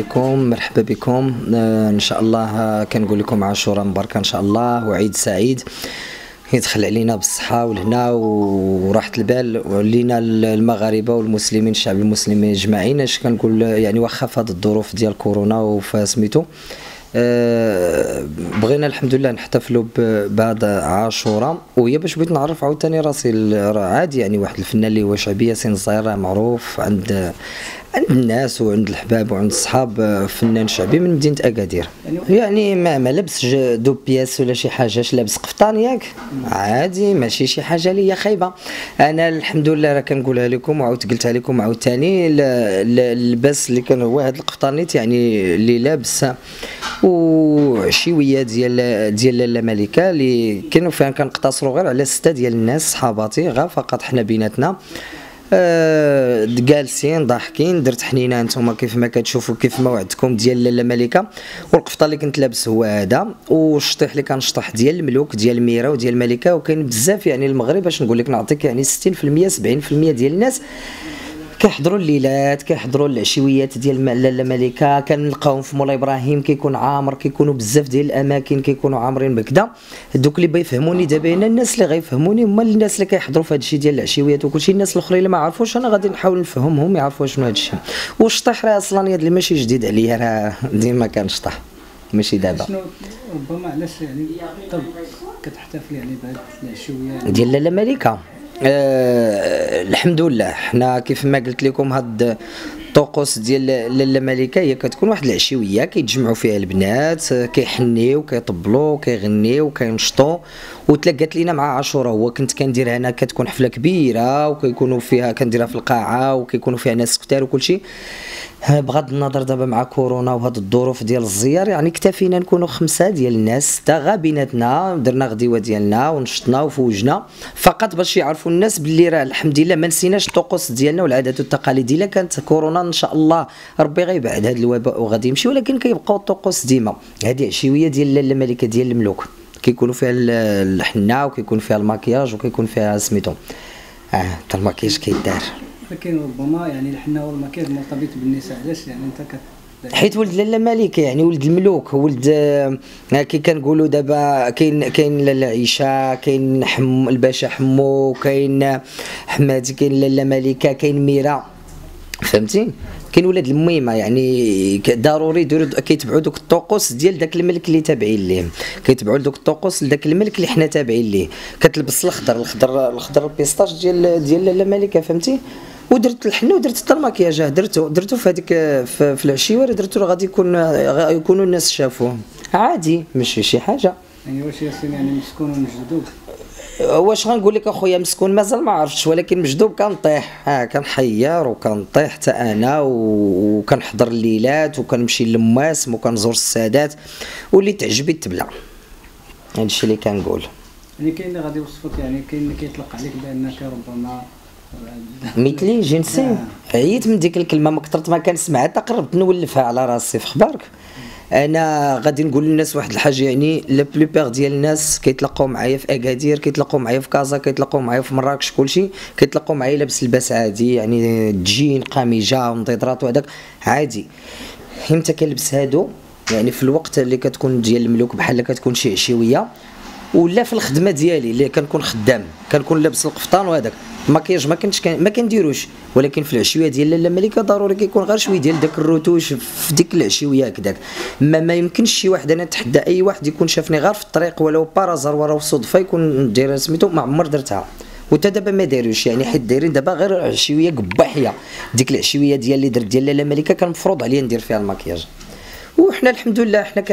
عليكم، مرحبا بكم. ان شاء الله كنقول لكم عاشوراء مباركه ان شاء الله وعيد سعيد يدخل علينا بالصحه والهنا وراحه البال ولينا المغاربه والمسلمين، الشعب المسلمي اجمعين. اش كنقول يعني واخا في هذه الظروف ديال كورونا وفاسميتو بغينا الحمد لله نحتفلوا بهذا عاشوراء، وهي باش بغيت نعرف عاوتاني راسي عادي يعني واحد الفنان اللي هو شعبيه سين الزهير معروف عند الناس وعند الحباب وعند الصحاب، فنان شعبي من مدينه اكادير. يعني ما لبسش دو بياس ولا شي حاجه، اش لابس قفطان ياك عادي، ماشي شي حاجه ليا خايبه. انا الحمد لله راه كنقولها لكم وعاود قلتها لكم عاوتاني، اللباس اللي كان هو هذا القفطانيت يعني اللي لابس وعشيويه ديال لاله ملكه اللي كانوا فيها كنقتصروا غير على 6 ديال الناس صحاباتي غير فقط حنا بيناتنا، جالسين ضاحكين. درت حنينه نتوما كيف ما كتشوفوا كيف ما وعدتكم ديال لاله ملكه، والقفطه اللي كنت لابس هو هذا، والشطيح اللي كنشطح ديال الملوك ديال ميرا وديال الملكه. وكاين بزاف يعني المغرب باش نقول لك نعطيك يعني 60% 70% ديال الناس كيحضروا الليلات، كيحضروا العشويات ديال لاله ملكه. كنلقاوهم في مولاي ابراهيم كيكون عامر، كيكونوا بزاف ديال الاماكن كيكونوا عامرين بكذا. دوك اللي بيفهموني دابا هنا، الناس اللي غيفهموني هما الناس اللي كيحضروا في هذا الشيء ديال العشويات وكلشي. الناس الاخرين اللي ما عرفوش انا غادي نحاول نفهمهم يعرفوا شنو هذا الشيء. والشطيح راه اصلا اللي ماشي جديد عليا، راه ديما كنشطح ماشي دابا. شنو ربما علاش يعني كتحتفل يعني بهذه العشويه ديال لاله ملكه؟ الحمد لله حنا كيف ما قلت لكم هاد الطقوس ديال لاله ملكه هي كتكون واحد العشويه كيتجمعوا فيها البنات، كيحنيو كيطبلوا كيغنيو كينشطوا. وتلاقات لينا مع عاشوراء، هو كنت كندير هنا كتكون حفله كبيره وكيكونوا فيها كنديرها في القاعه وكيكونوا فيها ناس كثار وكلشي. بغض النظر دابا مع كورونا وهاد الظروف ديال الزيار يعني اكتفينا نكونوا 5 ديال الناس، 6 غا بيناتنا درنا غديوه ديالنا ونشطنا وفوجنا فقط باش يعرفوا الناس باللي راه الحمد لله ما نسيناش الطقوس ديالنا والعادات والتقاليد. الا كانت كورونا ان شاء الله ربي غيبعد هذا الوباء وغادي يمشي، ولكن كيبقاو الطقوس ديما. هذه عشويه ديال لاله ملكه ديال الملوك، كيكونوا فيها الحنه وكيكون فيها الماكياج وكيكون فيها سميتو حتى الماكياج كيدار. لكن ربما يعني الحنه والمكياج مرتبط بالنساء، علاش يعني انت حيت ولد لاله ملكه يعني ولد الملوك، ولد كي كنقولوا دابا كاين لاله عيشه، كاين الباشا حمو، كاين حمادي، كاين لاله ملكه، كاين ميرا، فهمتي؟ كاين ولاد الميمه يعني ضروري يديروا كيتبعوا دوك الطقوس ديال داك الملك اللي تابعين ليه، كيتبعوا دوك الطقوس لداك الملك اللي حنا تابعين ليه. كتلبس الخضر البيستاش ديال لاله ملكه، فهمتي؟ ودرت الحنه ودرت حتى المكياج، درتو في هذيك في العشيه درتو غادي يكونوا الناس شافوه عادي ماشي شي حاجه. يعني واش ياسين يعني مسكون ومجدوب؟ واش غنقول لك اخويا مسكون مازال ما عرفتش، ولكن مجدوب كنطيح كنحير وكنطيح حتى انا وكنحضر الليلات وكنمشي للمواسم وكنزور السادات واللي تعجبي تبلع. هادشي اللي كنقول. يعني كاين اللي غادي يوصفك، يعني كاين اللي كيطلق عليك بانك ربما مثلي جنسي. عييت من ديك الكلمه، ما كثرت ما كنسمعها حتى قربت نولفها على راسي في خبارك. انا غادي نقول للناس واحد الحاجه، يعني لا بلوبيغ ديال الناس كيتلاقاو معايا في اكادير، كيتلاقاو معايا في كازا، كيتلاقاو معايا في مراكش، كلشي كيتلاقاو معايا لابس لباس عادي يعني تجين قميجه ونضيضرات وهذاك عادي. امتى كنلبس هادو يعني في الوقت اللي كتكون ديال الملوك بحال كتكون شي عشويه، ولا في الخدمه ديالي اللي كنكون خدام كنكون لابس القفطان وهذاك المكياج ما كنديروش. ولكن في العشويه ديال لاله ملكه ضروري كيكون غير شويه ديال داك الروتوش في ديك العشويه هكذاك. ما يمكنش شي واحد، انا نتحدى اي واحد يكون شافني غير في الطريق ولو بارازار وراه صدفه يكون داير سميتو ما عمر درتها، وتا دابا ما دايروش يعني حيت دايرين دابا غير عشويه قباحيه. ديك العشويه ديال اللي درت ديال لاله ملكه كان مفروض عليا ندير فيها المكياج. وحنا الحمد لله حنا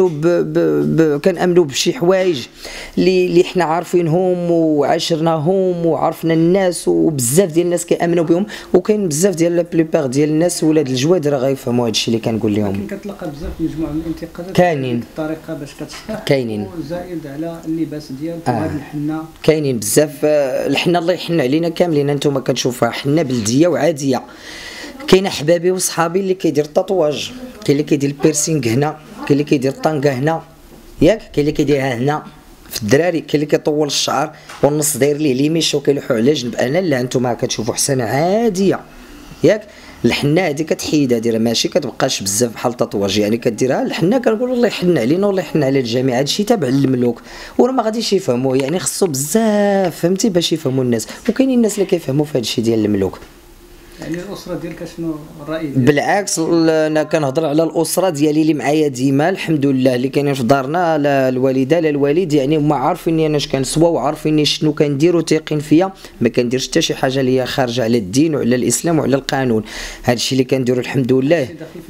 كنامنوا بشي حوايج اللي حنا عارفينهم وعاشرناهم وعرفنا الناس، وبزاف ديال الناس كيامنوا بهم، وكاين بزاف ديال لا بلوبيغ ديال الناس ولاد الجواد راه غيفهموا هادشي اللي كنقول لهم. لكن كتلقى بزاف مجموعه من الانتقادات كاينين الطريقه باش كتشطح، كاينين وزائد على اللباس ديالك وهاد الحنه. كاينين بزاف الحنه الله يحن علينا كاملين. انتم كتشوفوها حنه بلديه وعاديه. كاين احبابي وصحابي اللي كيدير التطواج، كاين اللي كيدير البيرسينغ هنا، كاين اللي كيدير الطنقه هنا ياك، كاين اللي كيديرها هنا في الدراري، كاين اللي كيطول الشعر والنص داير ليه ليميش وكيلوحو على جنب. انا لا، انتم كتشوفوا حسنه عاديه ياك، الحنه هذه كتحيدها ديرها ماشي كتبقاش بزاف بحال التطواج، يعني كديرها الحنه كنقول الله يحن علينا والله يحن على الجميع. هادشي تابع للملوك وراه ما غاديش يفهموه، يعني خصو بزاف فهمتي باش يفهموا الناس، وكاينين الناس اللي كيفهموا في هادشي ديال الملوك. يعني الاسره ديالك شنو الراي ديالك؟ بالعكس انا كنهضر على الاسره ديالي اللي معايا ديما الحمد لله، اللي كاينين في دارنا، لا الوالده لا الوالد، يعني هما عارفيني انا اش كنسوا وعارفيني شنو كندير وتيقين فيا، ما كنديرش حتى شي حاجه اللي هي خارجه على الدين وعلى الاسلام وعلى القانون. هادشي اللي كنديرو الحمد لله.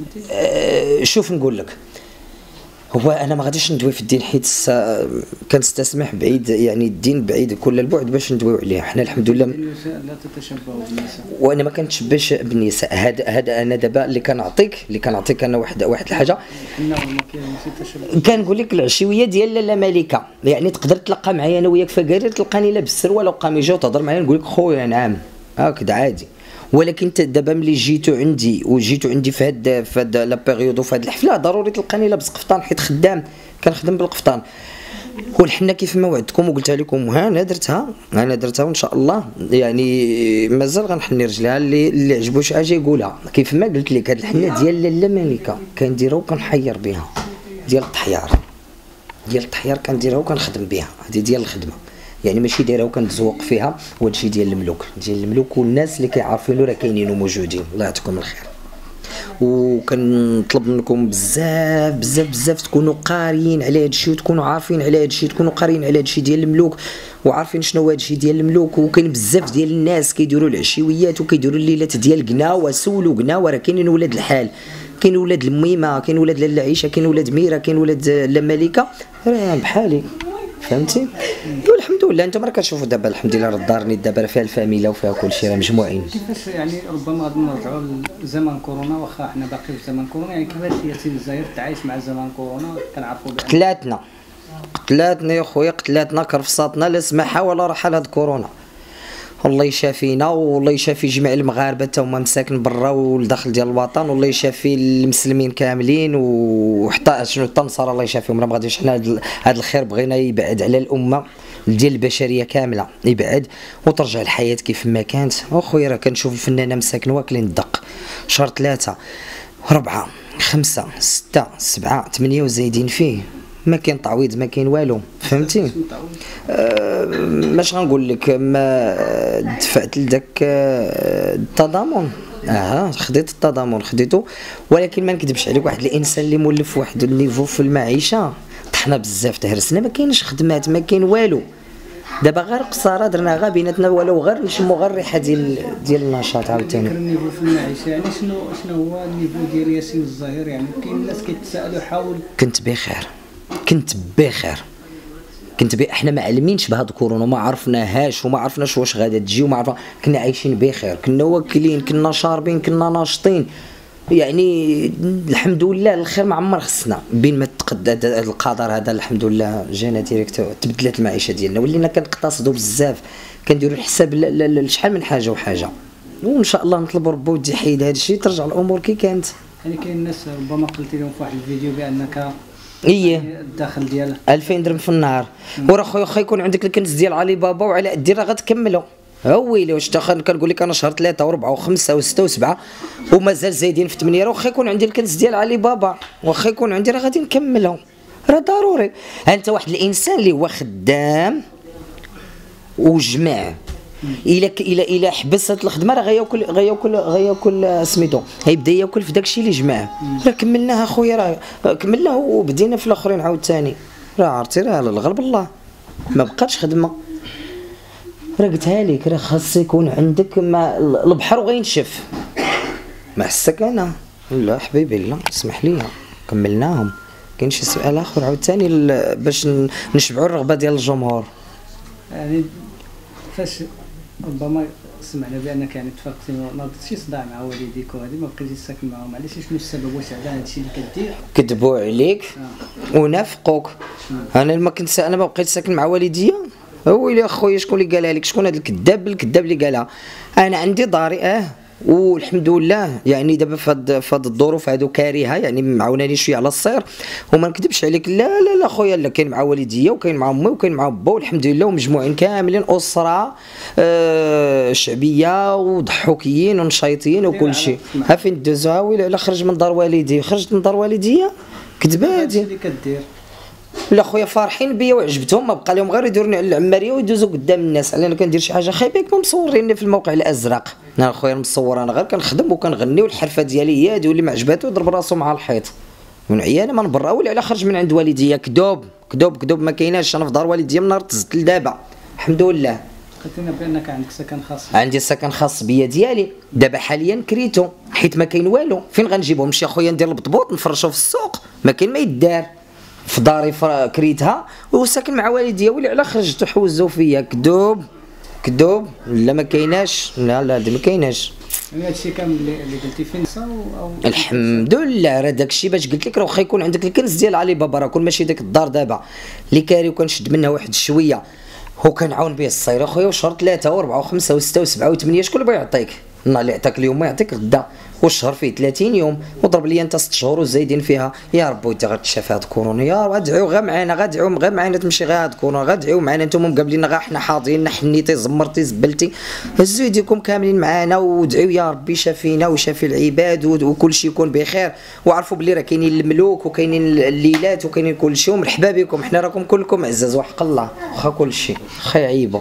شوف نقول لك، هو انا ما غاديش ندوي في الدين حيت كنستسمح بعيد، يعني الدين بعيد كل البعد باش ندويو عليه. حنا الحمد لله لا تتشبهوا بالنساء، وانا ما كنتشبهش بالنساء. هذا انا دابا اللي كنعطيك انا واحد الحاجه. حنا ما كاينش كنقول لك العشويه ديال لاله ملكه، يعني تقدر تلقى معايا انا وياك فقارير تلقاني لابس سروال وقميجه وتهضر معايا نقول لك خويا نعم هكذا عادي. ولكن انت دابا ملي جيتو عندي في هاد لا بيريود وفي هاد الحفله ضروري تلقاني لابس قفطان حيت خدام كنخدم بالقفطان. والحنا كيف ما وعدتكم وقلتها لكم انا درتها وان شاء الله يعني مازال غنحني رجلها. اللي عجبو شي حاجه يقولها. كيف ما قلت لك هاد الحنه ديال لاله ملكه كنديرها وكنحير بها، ديال الطحيار كنديرها وكنخدم بها، هذه ديال الخدمه، يعني ماشي دايره وكنتزوق فيها. وهادشي ديال الملوك والناس اللي كيعرفينو راه كاينين وموجودين. الله يعطيكم الخير. وكنطلب منكم بزاف تكونوا قاريين على هادشي وتكونوا عارفين على هادشي، تكونوا قاريين على هادشي ديال الملوك وعارفين شنو هو هادشي ديال الملوك. وكاين بزاف ديال الناس كيديروا العشيويات وكيديروا الليلات ديال قناوه. سولوا قناوه راه كاينين ولاد الحال، كاين ولاد الميمه، كاين ولاد لاله عيشه، كاين ولاد ميره، كاين ولاد لا ملكه، راه بحالي فهمتي. والحمد لله انتم راه كتشوفوا دابا الحمد لله راه الدار دابا راه فيها الفاميله وفيها كلشي راه مجموعين. كيفاش يعني ربما غادي نرجعوا لزمن كورونا، واخا حنا باقي في زمن كورونا، يعني كيفاش هي سيدي الجزائر تعايش مع زمن كورونا؟ كنعرفوا قتلاتنا يا خويا، قتلاتنا كرفصاتنا لا سماحه ولا راحه لهاد كورونا. الله يشافينا والله يشافي جميع المغاربه تا هما مساكن برا والداخل ديال الوطن، والله يشافي المسلمين كاملين وحتى شنو حتى النصارى الله يشافيهم. راه ما غاديش حنا هذا الخير بغينا يبعد على الامه ديال البشريه كامله، يبعد وترجع الحياه كيف ما كانت. اخويا راه كنشوف الفنانه مساكن واكلين الدق، شهر 3 4 5 6 7 8 وزايدين فيه، ما كاين تعويض ما كاين والو فهمتي. ماش غنقول لك ما دفعت لذاك التضامن، خديت التضامن خديته، ولكن ما نكذبش عليك واحد الانسان اللي مولف واحد النيفو في المعيشه طحنا بزاف تهرسنا، ما كاينش خدمات ما كاين والو. دابا غير قصاره درنا غير بيناتنا ولو غير نشمو غير الريحه ديال النشاط عاوتاني. النيفو في المعيشه يعني شنو هو النيفو ديال ياسين الزهير؟ يعني كاين الناس كيتسائلوا حاول. كنت بخير احنا ما علمينش بهاد كورونا، ما عرفناهاش وما عرفناش واش غادا تجي وما عرفنا، كنا عايشين بخير، كنا واكلين، كنا شاربين، كنا ناشطين، يعني الحمد لله الخير ما عمر خصنا. بين ما تقد هذا القدر هذا الحمد لله جانا ديريكت تبدلت المعيشه ديالنا، ولينا كنقتصدوا بزاف، كنديروا الحساب لشحال من حاجه وحاجه، وان شاء الله نطلبوا ربي ودي يحيد هذا الشيء ترجع الامور كي كانت. يعني كاين الناس ربما قلتي لهم في واحد الفيديو بانك الداخل ديالها 2000 درهم في النهار، وراه خويا واخا يكون عندك الكنز ديال علي بابا وعلى الدين راه غتكملوا. ويلي واش كنقول لك انا شهر 3 و4 و5 و6 و7 ومازال زايدين في 8، راه واخا يكون عندي الكنز ديال علي بابا واخا يكون عندي راه غادي نكملهم، راه ضروري. انت واحد الانسان اللي هو خدام وجمع، الى حبست الخدمه راه غياكل سميتو، غيبدا ياكل في داكشي اللي جمعه. راه كملناها خويا، راه كملناه وبدينا في الاخرين عاوتاني، راه عرفتي راه الغلب الله ما بقاتش خدمه. راه قلتها لك راه خاص يكون عندك البحر وغينشف. ما حسك انا لا حبيبي لا اسمح لي كملناهم. كاين شي سؤال اخر عاوتاني باش نشبعوا الرغبه ديال الجمهور؟ يعني فاش ربما سمعنا بانك يعني تفرقتي ناضت شي صداع مع والديك وهذه ما بقيتيش ساكن معاهم، علاش شنو السبب؟ واش على هادشي اللي كدير؟ كذبوا عليك ونافقوك. انا ما بقيت ساكن مع والديا. ويلي اخويا شكون اللي قالها لك؟ شكون هذا الكذاب اللي قالها؟ انا عندي داري والحمد لله يعني دابا فهاد الظروف هادو كارهه يعني معاوناني شويه على الصير. وما نكذبش عليك لا خويا، لا كاين مع والديا وكاين مع امي وكاين مع با والحمد لله، ومجموعين كاملين اسره شعبيه وضحوكيين ونشيطين وكل شيء. ها فين دوزوها ويلي على خرج من دار والدي، خرجت من دار والديا كذبات اللي كدير. لا خويا فارحين بيا وعجبتهم، ما بقى لهم غير يدوروني على العماريه ويدوزوا قدام الناس على انا كندير شي حاجه خايبه. يكونوا مصوريني في الموقع الازرق، انا خويا مصور، انا غير كنخدم وكنغني والحرفه ديالي هي هادي، واللي ما عجباتو يضرب راسو مع الحيط. من عيانه ما نبرا واللي على خرج من عند والديا كذوب كذوب كذوب ما كايناش. انا في دار والديا من نهار تزدت لدابا الحمد لله. قلت لنا بانك عندك سكن خاص. عندي سكن خاص بيا ديالي، دابا حاليا كريتو حيت ما كاين والو. فين غنجيبهم؟ نمشي اخويا ندير البطبوط نفرشو في السوق، ما كاين ما يدار. في داري كريتها وساكن مع والديا، واللي على خرجت وحوزوا فيا كذوب كذوب. لا ما كايناش، لا لا ما كايناش. يعني هادشي كامل اللي قلتي فين او الحمد لله. راه داكشي باش قلت لك راه واخا يكون عندك الكنز ديال علي بابا، راه كون ماشي ديك الدار دابا اللي كاري وكنشد منها واحد شويه هو كنعاون به الصير اخويا. وشهر 3 و4 و5 و6 و7 و8 شكون بغا يعطيك؟ النهار اللي عطاك اليوم ما يعطيك غدا، والشهر فيه 30 يوم وضرب لي انت 6 شهور وزايدين فيها. يا ربي ودي غتشافى هاد كورونا، يا غادعيو غير معانا، غادعيو غير معانا تمشي غير هاد كورونا، غادعيو معانا نتوما مقابلين غير حنا حاضرين، حنيتي زمرتي زبلتي هزوا يديكم كاملين معانا ودعيو يا ربي شافينا وشافي العباد وكل شيء يكون بخير. وعرفوا بلي راه كاينين الملوك وكاينين الليلات وكاينين كل شيء، ومرحبا بكم حنا راكم كلكم عزاز وحق الله واخا كل شيء واخا يعيبوا.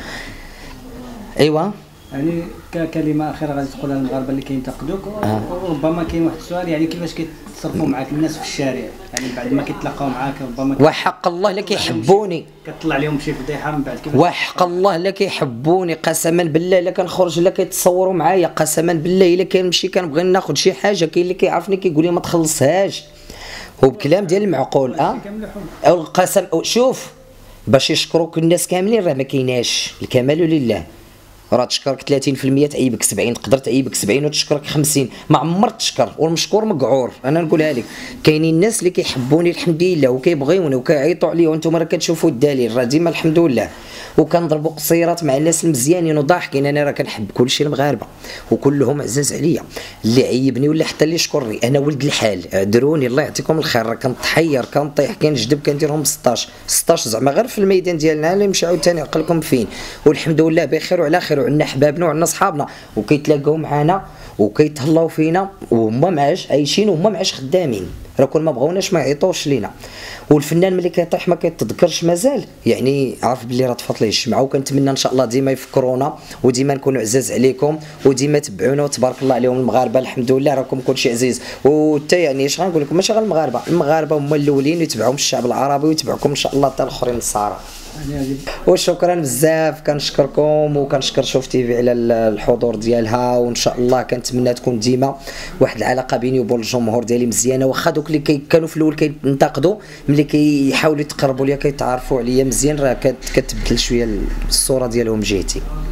ايوا يعني ككلمه اخيره غادي تقولها للمغاربه اللي كينتقدوك. وربما كاين واحد السؤال، يعني كيفاش كيتصرفوا معاك الناس في الشارع يعني بعد ما كيتلاقاو معاك؟ ربما وحق الله لا كيحبوني، كطلع لهم شي فضيحه من بعد كيفاش؟ وحق الله لا كيحبوني قسما بالله. لا كنخرج لا كيتصوروا معايا قسما بالله. الا كنمشي كنبغي ناخذ شي حاجه كاين اللي كيعرفني كيقول لي ما تخلصهاش، وبكلام ديال المعقول. او القسم شوف باش يشكروك الناس كاملين راه ما كايناش. الكمال لله. راه تشكرك 30% تعيبك 70، تقدر تعيبك 70 وتشكرك 50. ما عمر تشكر، والمشكور مقعور. انا نقولها لك كاينين الناس اللي كيحبوني الحمد لله وكيبغيوني وكيعيطوا عليا، وانتم راه كتشوفوا الدليل راه ديما الحمد لله. وكنضربوا قصيرات مع الناس المزيانين وضاحكين. انا راه كنحب كلشي المغاربه وكلهم عزاز عليا. اللي عيبني ولا حتى اللي يشكرني انا ولد الحال، عذروني الله يعطيكم الخير. راه كنتحير كنطيح كنجدب كنديرهم 16 زعما غير في الميدان ديالنا اللي مشى عاوتاني عقلكم فين. والحمد لله بخير وعلى خير، وعندنا حبابنا وعندنا صحابنا وكيتلاقاو معنا وكيتهلاو فينا، وهما معاش عايشين وهما معاش خدامين. راه كون ما بغاوناش ما يعيطوش لينا. والفنان ملي كيطيح ما كيتذكرش مازال، يعني عارف بلي راه طفات ليه الشمعه. وكنتمنى ان شاء الله ديما يفكرونا وديما نكونوا عزاز عليكم وديما تبعونا وتبارك الله عليهم المغاربه. الحمد لله راكم كلشي عزيز. وحتى يعني اش غنقول لكم ماشي غير المغاربه، المغاربه هما الاولين يتبعوهم الشعب العربي ويتبعكم ان شاء الله حتى الاخرين الصحراء. وشكرا بزاف، كنشكركم وكنشكر شوف تيفي على الحضور ديالها. وان شاء الله كنتمنى تكون ديما واحد العلاقه بيني وبين الجمهور ديالي مزيانه. واخا دوك اللي كانوا في الاول كينتقدوا ملي كيحاولوا يتقربوا ليا كيتعرفوا عليا مزيان راه كتبدل شويه الصوره ديالهم جهتي.